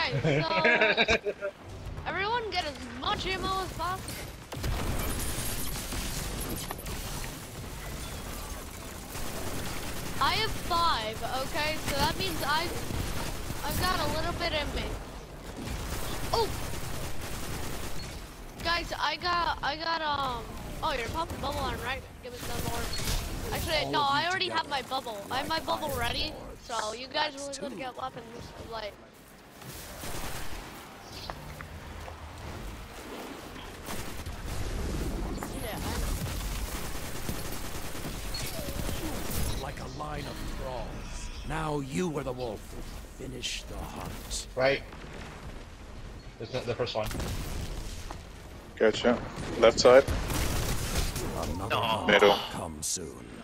Okay, so everyone get as much ammo as possible. I have 5, okay, so that means I've got a little bit in me. Oh, guys, I got oh, you're popping bubble on, right? Give me some more. Actually, no, I already have my bubble. I have my bubble ready, so you guys will gonna get weapons like. Like a line of thralls. Now you were the wolf. Finish the hunt. Right. This is the first one. Gotcha. Left side. Another Middle. come soon.